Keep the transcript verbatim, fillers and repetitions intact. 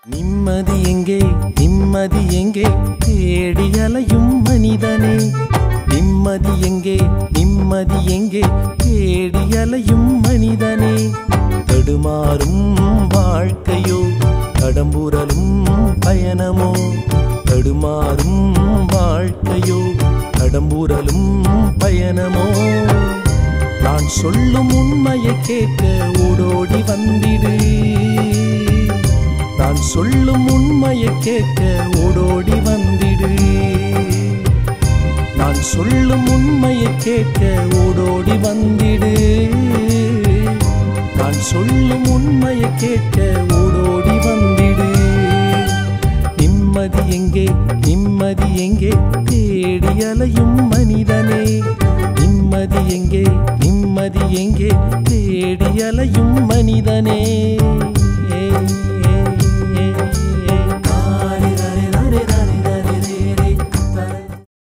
நிம்மதி எங்கே நிம்மதி எங்கே தேடி அலையும் மனிதனே நிம்மதி எங்கே நிம்மதி எங்கே தேடி அலையும் மனிதனே தடுமாறும் வாழ்க்கையோ கடம்புரலும் பயணமோ தடுமாறும் வாழ்க்கையோ கடம்புரலும் பயணமோ நான் சொல்லும் உண்மையை கேட்க ஓடோடி வந்திடு நான் சொல்லும் உண்மையை கேட்க ஓடோடி வந்திடு நான் சொல்லும் உண்மையை கேட்க ஓடோடி வந்திடு நான் சொல்லும் உண்மையை கேட்க ஓடோடி வந்திடு நிம்மதி எங்கே நிம்மதி எங்கே தேடி அலையும் மனிதனே நிம்மதி எங்கே நிம்மதி எங்கே தேடி அலையும் மனிதனே